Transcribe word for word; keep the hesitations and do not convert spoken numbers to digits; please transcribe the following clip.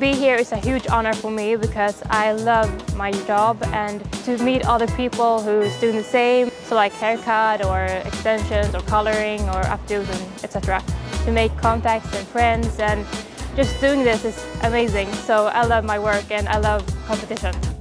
be here is a huge honor for me because I love my job, and to meet other people who's doing the same, so like haircut or extensions or coloring or updos and et cetera. To make contacts and friends, and just doing this is amazing. So I love my work and I love competition.